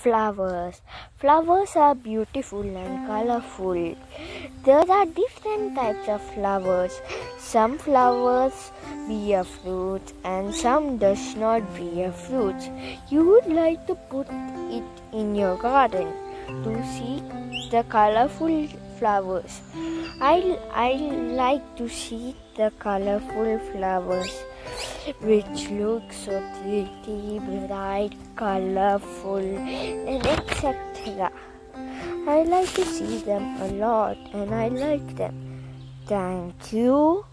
Flowers. Flowers are beautiful and colorful. There are different types of flowers. Some flowers bear fruits and some does not bear fruits. You would like to put it in your garden to see the colorful flowers. I like to see the colorful flowers which look so pretty, bright, colorful, and etc. I like to see them a lot and I like them. Thank you.